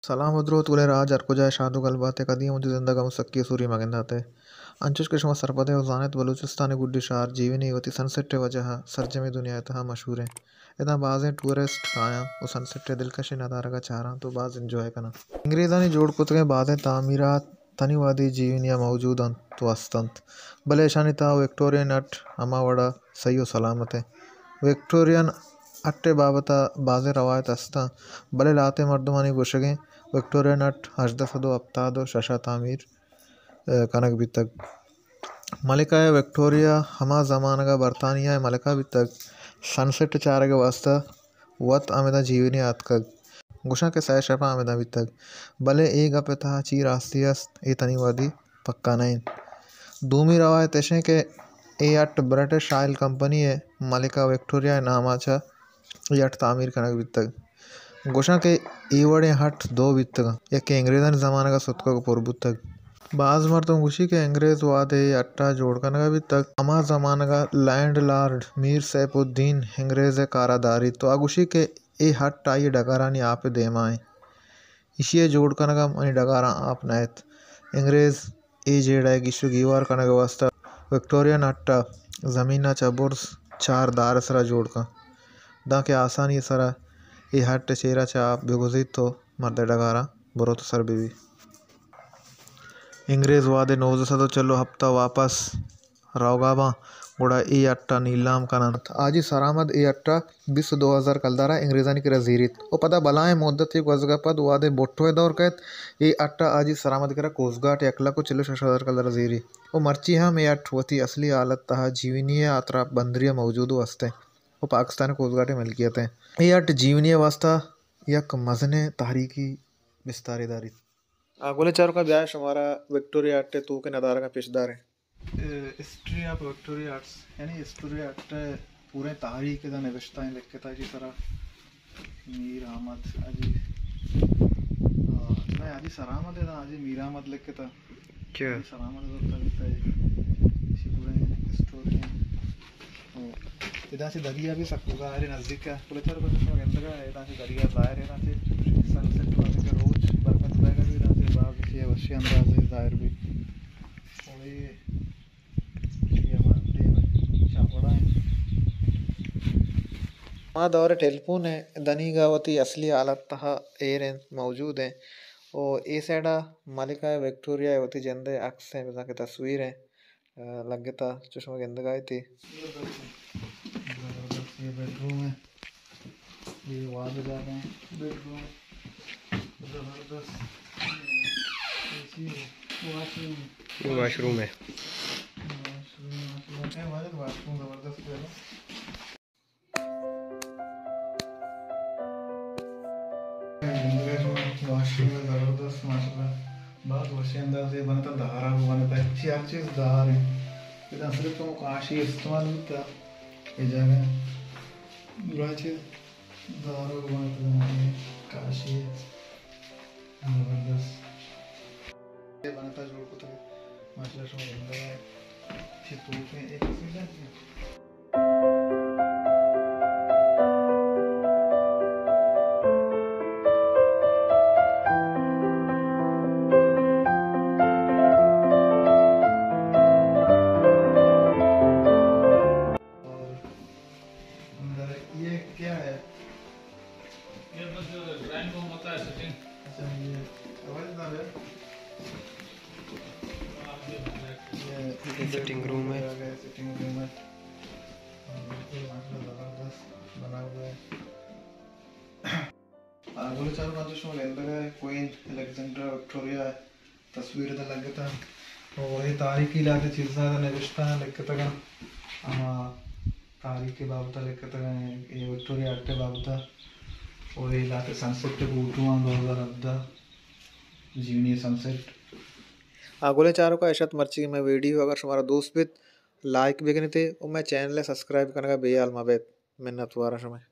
Salam udro tule raj arkuja shadu galbate kadiye मुझे जिंदगा मुसक्की सूरी मगंदाते अंचुश के शमा सरपदे उजानत बलूचिस्तान गुड्डी शहर जीवनी होती सनसेट वजह सरजमी दुनिया तहा मशहूर है इतना बाज़ टूरिस्ट आया वो सनसेट दिलकश नज़ारा का चाह रहा तो बाज़ इंजॉय करना अंग्रेज़ा ने जोड़ कुतगे बाज़ तामीरात तनिवादी जीवनिया मौजूद तो अस्तंत भले शानी था विक्टोरियन अट अमावड़ा सही सलामत है विक्टोरियन अट्टे बाबता बाज़े रवायत अस्ता भले लाते मर्दमानी गुशगे विक्टोरियन अट हजदा सदो अब्तादो शशा तामीर कनक भी तक मलिका विक्टोरिया हमा ज़माना का बरतानिया मलिका भी तक सनसेट चारे के वास्ता वत आमेदा जीवनी आतक गुशा के सह शफा आमेदा भी तक भले एक अपे था ची रास्तियस्त ए तनीवादी पक्का नहीं दूमी रवायत ऐसे के ए अट ब्रिटिश ऑयल कंपनी है मलिका विक्टोरिया नामाचा ये अट तामीर कनक भी तक गुशा के ईवड़े हट दो भी तक एक अंग्रेज़न ज़माना का सुतका को पुरबुत तक बाज़ मरतम गुशी के अंग्रेज़ वादे अट्टा जोड़ कनका भी तक अमा ज़माना का लैंड लॉर्ड मीर सैफुद्दीन अंग्रेज़ कारादारी तो आगुशी के ए हट आई डगारानी आप देमाए इसी जोड़ कनका मनी डगारा आप नैत अंग्रेज़ ए जेड़ा गिशु गीवार कनका वास्ता विक्टोरियन अट्टा ज़मीना चबुर्स चार दार सरा जोड़ का दा के आसानी सरा ये हट चेहरा चा आप बेगुजित तो मर्द डगारा बरो तो सर बीवी अंग्रेज़ वादे नौज सदो चलो हफ्ता वापस रावगाबा गुड़ा ए अट्टा नीलाम का नाथ आज ही सरामद ए अट्टा 20,000 कलदारा अंग्रेज़ानी की रजीरित वो पता बलाएं मुद्दत एक वजगा पद वादे बोट्टो दौर कहत ए अट्टा आज ही सरामद करा कोसगाट एकला को चलो 6,000 कलदारा जीरी वो मर्ची हम ए अट होती असली हालत तहा जीवनीय आतरा बंदरिया मौजूद वस्ते वो पाकिस्तान कोसगाटे मिल्कियत है ए अट जीवनीय वास्ता यक मजने तहरीकी बिस्तारेदारी गोले चारों का ब्याह हमारा विक्टोरिया अट्टे तू के नदारा का पेशदार है हिस्ट्री ऑफ विक्टोरिया आर्ट्स यानी हिस्टोरिया अट्टे पूरे तारीख का निविष्टा है लिख के था जी सारा मीर अहमद अजी मैं अजी सरामत है ना अजी मीर अहमद लिख के था क्या सरामत होता है इसी पूरे हिस्टोरिया इधर से दरिया भी सकूंगा अरे नज़दीक का गोले चारों का गंदा का इधर से दरिया बाहर है इधर से सनसेट वाले का रोज बरकत रहेगा भी इधर से बाग किसी अवश्य अंदाज है जाहिर भी और ये हमारे शापड़ा है वहाँ दौरे टेलीफोन है दनी गावती असली हालत तहा एयर मौजूद है और ए साइडा मलिका विक्टोरिया होती जंदे अक्स है जैसा की तस्वीर है लगे था चश्मा गंद गाई थी ये बेडरूम है ये वहाँ पे जा रहे हैं बेडरूम जबरदस्त वाशरूम है वाशरूम जबरदस्त है वाशरूम में जबरदस्त माशाल्लाह बहुत वशिंदा से बनता दहारा को बनता है अच्छी हर चीज़ दहार है इधर सिर्फ तो काशी इस्तेमाल होता ये जगह बुरा चीज़ दहारा को बनता है काशी जबरदस्त ये बनता जोड़ को तो माशाल्लाह शो बंदा है फिर तो पे एक चीज़ है ये क्या है ये बस ड्राइंग रूम होता है सेटिंग अच्छा ये आवाज ना है ये सेटिंग रूम है सेटिंग रूम है जबरदस्त बना हुआ है बोले चारों पांच शो लेंदा है क्वीन अलेक्जेंड्रा विक्टोरिया तस्वीर तो लगे था और ये तारीखी लाते चीज़ा निविष्टा लिखते था तारीख के बाबत लिखते ये विक्टोरिया अट्टे बाबत और ये लाते सनसेट के बूटुआ 2010 जीवनी सनसेट आगोले चारों का ऐशत मर्ची में वीडियो अगर हमारा दोस्त भी लाइक भी करनी थे और मैं चैनल सब्सक्राइब करने का बेयाल मबेद मिन्नत वारा समय